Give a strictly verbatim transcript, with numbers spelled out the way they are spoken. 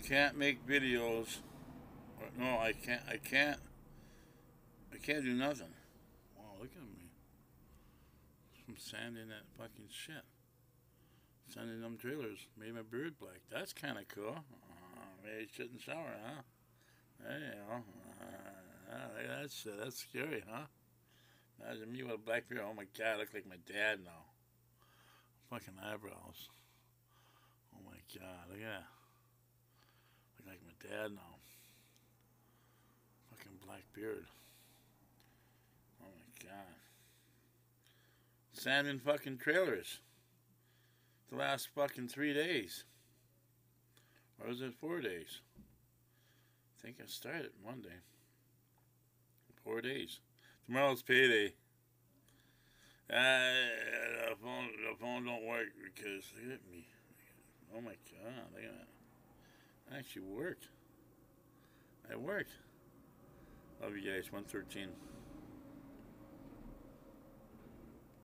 can't make videos. No, I can't. I can't. I can't do nothing. Wow, look at me. I'm sanding that fucking shit. Sanding them trailers. Made my beard black. That's kind of cool. Uh, maybe I shouldn't shower, huh? There you go. Uh, that's uh, that's scary, huh? Imagine me with a black beard. Oh my god, I look like my dad now. Fucking eyebrows. Oh my god, look at that. Look like my dad now. Fucking black beard. Oh my god. Sanding fucking trailers. The last fucking three days. Or was it four days? I think I started Monday. Four days. Tomorrow's payday. Uh, the phone, the phone don't work because look at me. Oh my god, look at that. I actually worked. I worked. Love you guys. one thirteen.